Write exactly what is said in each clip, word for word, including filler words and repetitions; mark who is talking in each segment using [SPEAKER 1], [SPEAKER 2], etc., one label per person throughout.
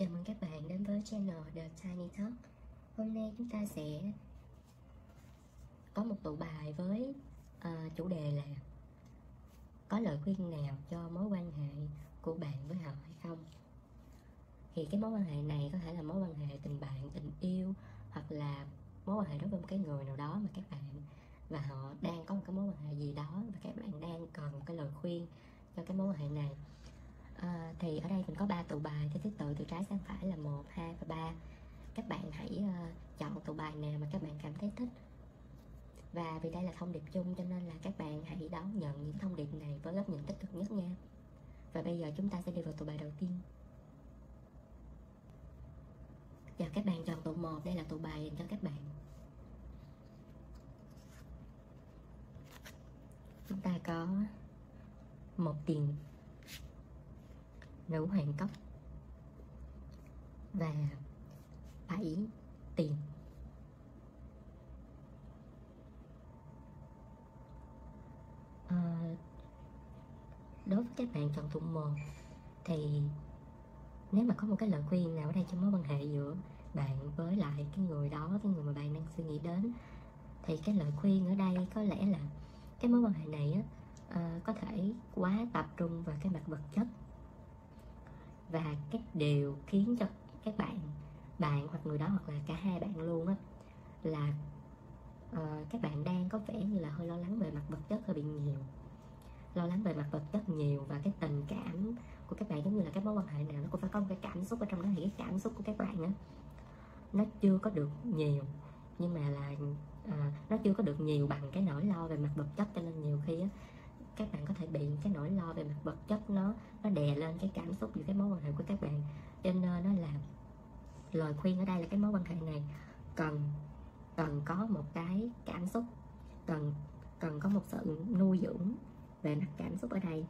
[SPEAKER 1] Chào mừng các bạn đến với channel The Tiny Talk. Hôm nay chúng ta sẽ có một tụ bài với uh, chủ đề là có lời khuyên nào cho mối quan hệ của bạn với họ hay không. Thì cái mối quan hệ này có thể là mối quan hệ tình bạn, tình yêu, hoặc là mối quan hệ đối với một cái người nào đó mà các bạn và họ đang có một cái mối quan hệ gì đó và các bạn đang cần một cái lời khuyên cho cái mối quan hệ này. À, thì ở đây mình có ba tụ bài theo thứ tự từ trái sang phải là một, hai và ba. Các bạn hãy uh, chọn tụ bài nào mà các bạn cảm thấy thích. Và vì đây là thông điệp chung cho nên là các bạn hãy đón nhận những thông điệp này với góc nhìn tích cực nhất nha. Và bây giờ chúng ta sẽ đi vào tụ bài đầu tiên. Chào các bạn chọn tụ một, đây là tụ bài dành cho các bạn. Chúng ta có một tiền, nữ hoàng cốc và bảy tiền. À, đối với các bạn chọn tụ một thì nếu mà có một cái lời khuyên nào ở đây trong mối quan hệ giữa bạn với lại cái người đó, cái người mà bạn đang suy nghĩ đến, thì cái lời khuyên ở đây có lẽ là cái mối quan hệ này á, à, có thể quá tập trung vào cái mặt vật chất. Và cái điều khiến cho các bạn, bạn hoặc người đó hoặc là cả hai bạn luôn á, là uh, các bạn đang có vẻ như là hơi lo lắng về mặt vật chất hơi bị nhiều. Lo lắng về mặt vật chất nhiều và cái tình cảm của các bạn giống như là cái mối quan hệ nào nó cũng phải có một cái cảm xúc ở trong đó, thì cái cảm xúc của các bạn á, nó chưa có được nhiều, nhưng mà là uh, nó chưa có được nhiều bằng cái nỗi lo về mặt vật chất, cho nên nhiều khi á, các bạn có thể bị cái nỗi lo về mặt vật chất nó nó đè lên cái cảm xúc giữa cái mối quan hệ của các bạn. Cho nên nó là lời khuyên ở đây là cái mối quan hệ này cần cần có một cái cảm xúc, cần cần có một sự nuôi dưỡng về mặt cảm xúc ở đây.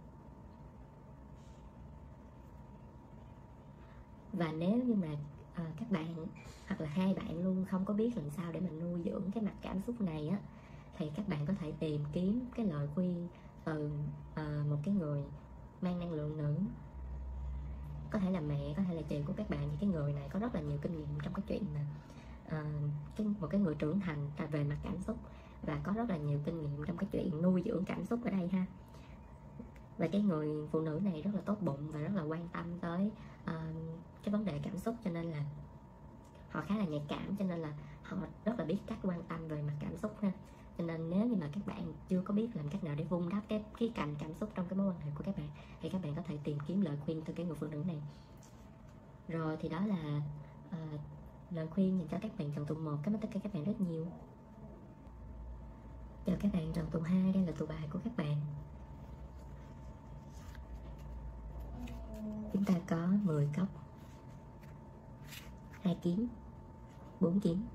[SPEAKER 1] Và nếu như mà à, các bạn hoặc là hai bạn luôn không có biết làm sao để mà nuôi dưỡng cái mặt cảm xúc này á, thì các bạn có thể tìm kiếm cái lời khuyên từ uh, một cái người mang năng lượng nữ, có thể là mẹ, có thể là chị của các bạn. Thì cái người này có rất là nhiều kinh nghiệm trong cái chuyện mà uh, cái, một cái người trưởng thành về mặt cảm xúc, và có rất là nhiều kinh nghiệm trong cái chuyện nuôi dưỡng cảm xúc ở đây ha. Và cái người phụ nữ này rất là tốt bụng và rất là quan tâm tới uh, cái vấn đề cảm xúc, cho nên là họ khá là nhạy cảm, cho nên là họ rất là biết cách quan tâm về mặt cảm xúc ha. Cho nên nếu như mà các bạn chưa có biết làm cách nào để vun đắp cái khía cạnh cảm xúc trong cái mối quan hệ của các bạn, thì các bạn có thể tìm kiếm lời khuyên từ cái người phụ nữ này. Rồi thì đó là uh, lời khuyên dành cho các bạn chọn tụ một. Cảm ơn tất cả các bạn rất nhiều. Chào các bạn chọn tụ hai, đây là tụ bài của các bạn. Chúng ta có mười cốc, hai kiếm, bốn kiếm.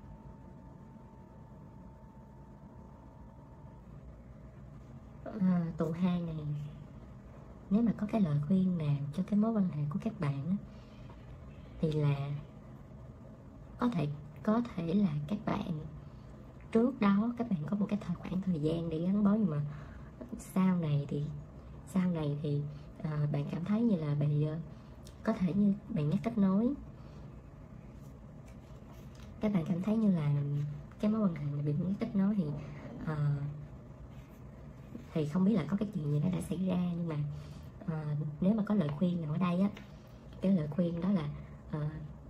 [SPEAKER 1] À, tụ hai này, nếu mà có cái lời khuyên nào cho cái mối quan hệ của các bạn á, thì là có thể có thể là các bạn trước đó các bạn có một cái thời khoảng thời gian để gắn bó, nhưng mà sau này thì sau này thì à, bạn cảm thấy như là bị có thể như bạn ngắt kết nối. Các bạn cảm thấy như là cái mối quan hệ này bị ngắt kết nối, thì à, thì không biết là có cái chuyện gì nó đã xảy ra. Nhưng mà à, nếu mà có lời khuyên nào ở đây á, cái lời khuyên đó là à,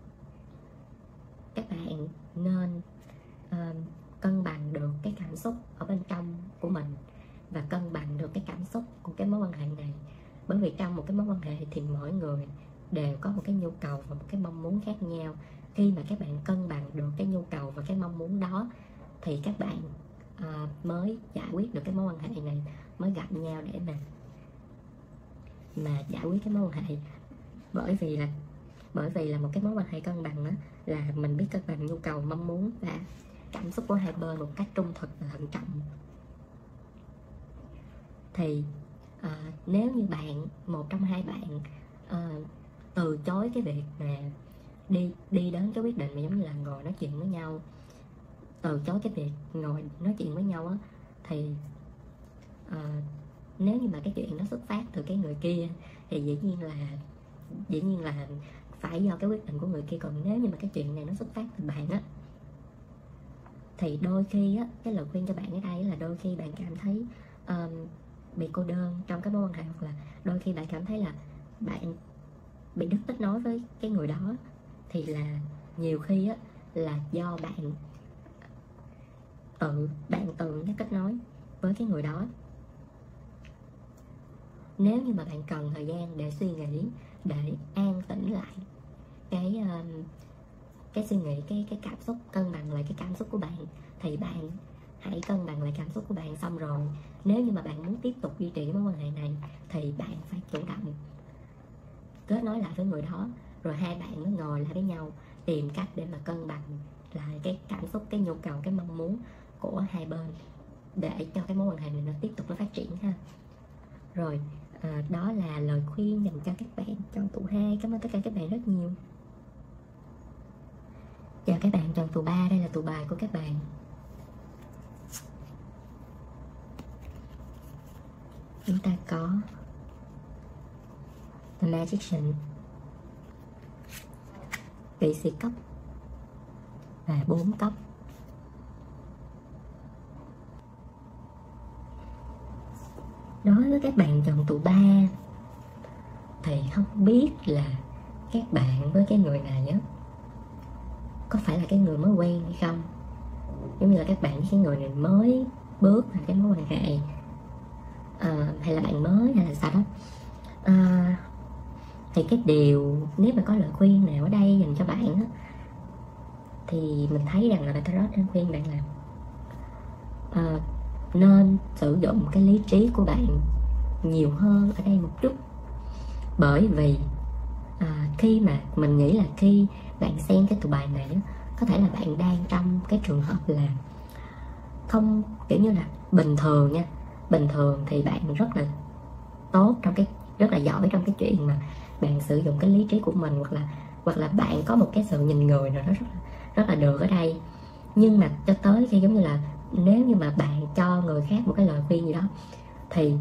[SPEAKER 1] các bạn nên à, cân bằng được cái cảm xúc ở bên trong của mình và cân bằng được cái cảm xúc của cái mối quan hệ này. Bởi vì trong một cái mối quan hệ thì mỗi người đều có một cái nhu cầu và một cái mong muốn khác nhau. Khi mà các bạn cân bằng được cái nhu cầu và cái mong muốn đó, thì các bạn à, mới giải quyết được cái mối quan hệ này, mới gặp nhau để mà mà giải quyết cái mối quan hệ. Bởi vì là bởi vì là một cái mối quan hệ cân bằng đó, là mình biết cân bằng nhu cầu, mong muốn và cảm xúc của hai bên một cách trung thực và thận trọng. Thì à, nếu như bạn, một trong hai bạn à, từ chối cái việc mà đi đi đến cái quyết định mà giống như là ngồi nói chuyện với nhau, từ chối cái việc ngồi nói chuyện với nhau á, thì à, nếu như mà cái chuyện nó xuất phát từ cái người kia thì dĩ nhiên là dĩ nhiên là phải do cái quyết định của người kia. Còn nếu như mà cái chuyện này nó xuất phát từ bạn á, thì đôi khi á, cái lời khuyên cho bạn ở đây là đôi khi bạn cảm thấy um, bị cô đơn trong cái mối quan hệ, hoặc là đôi khi bạn cảm thấy là bạn bị đứt kết nối với cái người đó, thì là nhiều khi á, là do bạn tự bạn tự nó kết nối với cái người đó. Nếu như mà bạn cần thời gian để suy nghĩ, để an tĩnh lại cái um, cái suy nghĩ, cái cái cảm xúc, cân bằng lại cái cảm xúc của bạn, thì bạn hãy cân bằng lại cảm xúc của bạn. Xong rồi nếu như mà bạn muốn tiếp tục duy trì cái mối quan hệ này, thì bạn phải chủ động kết nối lại với người đó, rồi hai bạn mới ngồi lại với nhau, tìm cách để mà cân bằng lại cái cảm xúc, cái nhu cầu, cái mong muốn của hai bên, để cho cái mối quan hệ này nó tiếp tục nó phát triển ha. Rồi à, đó là lời khuyên dành cho các bạn chọn tụ hai. Cảm ơn tất cả các bạn rất nhiều. Chào các bạn chọn tụ ba, đây là tụ bài của các bạn. Chúng ta có The Magician, Kỵ sĩ cốc và bốn cốc. Đối với các bạn chọn tụ ba thì không biết là các bạn với cái người này á có phải là cái người mới quen hay không, giống như là các bạn với cái người này mới bước vào cái mối quan hệ, à, hay là bạn mới hay là sao đó. À, thì cái điều, nếu mà có lời khuyên nào ở đây dành cho bạn á, thì mình thấy rằng là Tarot đang khuyên bạn là à, nên sử dụng cái lý trí của bạn nhiều hơn ở đây một chút. Bởi vì à, khi mà mình nghĩ là khi bạn xem cái tụ bài này á, có thể là bạn đang trong cái trường hợp là không, kiểu như là bình thường nha, bình thường thì bạn rất là tốt trong cái, rất là giỏi trong cái chuyện mà bạn sử dụng cái lý trí của mình, hoặc là hoặc là bạn có một cái sự nhìn người nào đó rất là, rất là được ở đây. Nhưng mà cho tới khi giống như là nếu như mà bạn cho người khác một cái lời khuyên gì đó, thì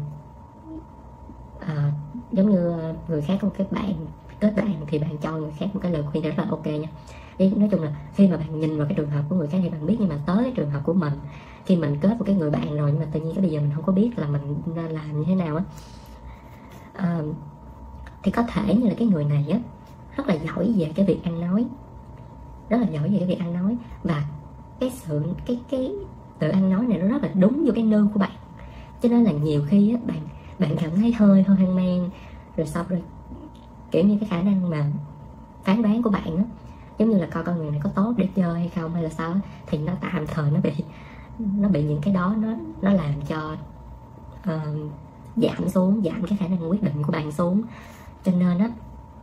[SPEAKER 1] à, giống như người khác có một cái bạn kết bạn, thì bạn cho người khác một cái lời khuyên rất là ok nha. Nói chung là khi mà bạn nhìn vào cái trường hợp của người khác thì bạn biết, nhưng mà tới cái trường hợp của mình, khi mình kết một cái người bạn rồi, nhưng mà tự nhiên cái bây giờ mình không có biết là mình nên làm như thế nào á, à, thì có thể như là cái người này á rất là giỏi về cái việc ăn nói, rất là giỏi về cái việc ăn nói, và cái sự cái cái tự ăn nói này nó rất là đúng vô cái nư của bạn. Cho nên là nhiều khi á, bạn bạn cảm thấy hơi hơi hoang mang, rồi sau rồi kiểu như cái khả năng mà phán đoán của bạn á, giống như là coi con người này có tốt để chơi hay không hay là sao á, thì nó tạm thời nó bị nó bị những cái đó nó nó làm cho uh, giảm xuống, giảm cái khả năng quyết định của bạn xuống. Cho nên á,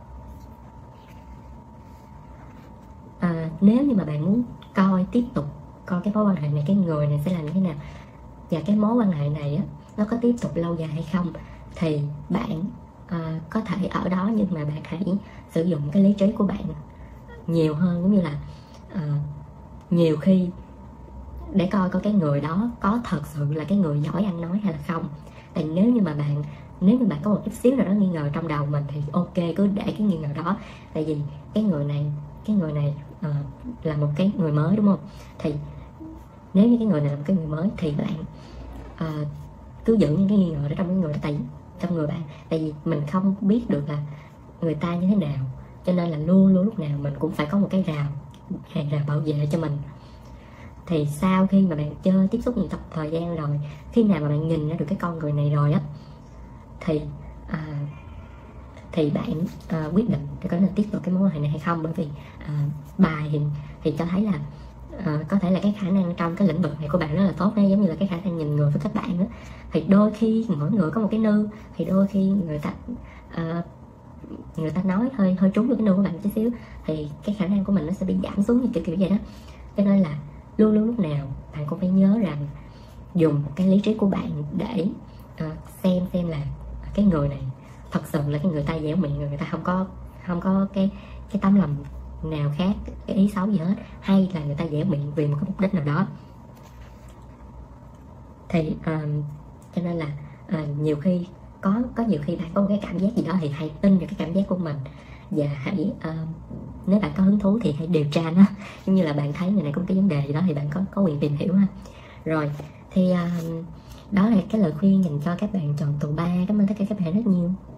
[SPEAKER 1] à, nếu như mà bạn muốn coi tiếp tục coi cái mối quan hệ này, cái người này sẽ làm như thế nào, và cái mối quan hệ này á nó có tiếp tục lâu dài hay không, thì bạn à, có thể ở đó, nhưng mà bạn hãy sử dụng cái lý trí của bạn nhiều hơn, giống như là à, nhiều khi để coi coi cái người đó có thật sự là cái người giỏi ăn nói hay là không. Tại nếu như mà bạn nếu như bạn có một chút xíu nào đó nghi ngờ trong đầu mình thì ok, cứ để cái nghi ngờ đó. Tại vì cái người này cái người này uh, là một cái người mới, đúng không? Thì nếu như cái người này là một cái người mới thì bạn uh, cứ giữ những cái nghi ngờ đó trong cái người đó, tại trong người bạn. Tại vì mình không biết được là người ta như thế nào, cho nên là luôn luôn lúc nào mình cũng phải có một cái rào hàng rào bảo vệ cho mình. Thì sau khi mà bạn chơi tiếp xúc nhiều tập thời gian rồi, khi nào mà bạn nhìn ra được cái con người này rồi á, thì à, thì bạn à, quyết định để có nên tiếp tục cái mối quan hệ này hay không. Bởi vì à, bài thì, thì cho thấy là à, có thể là cái khả năng trong cái lĩnh vực này của bạn rất là tốt đấy, giống như là cái khả năng nhìn người với các bạn đó. Thì đôi khi mỗi người có một cái nư, thì đôi khi người ta à, người ta nói hơi hơi trúng được cái nư của bạn chút xíu, thì cái khả năng của mình nó sẽ bị giảm xuống như kiểu kiểu vậy đó. Cho nên là luôn luôn lúc nào bạn cũng phải nhớ rằng dùng cái lý trí của bạn để uh, xem xem là cái người này thật sự là cái người ta dẻo miệng, người ta không có không có cái cái tấm lòng nào khác, cái ý xấu gì hết, hay là người ta dẻo miệng vì một cái mục đích nào đó. Thì uh, cho nên là uh, nhiều khi có có nhiều khi bạn có một cái cảm giác gì đó thì hãy tin vào cái cảm giác của mình, và hãy uh, nếu bạn có hứng thú thì hãy điều tra nó, giống như là bạn thấy người này có một cái vấn đề gì đó thì bạn có có quyền tìm hiểu ha. Rồi thì uh, đó là cái lời khuyên dành cho các bạn chọn tụ ba. Cảm ơn tất cả các bạn rất nhiều.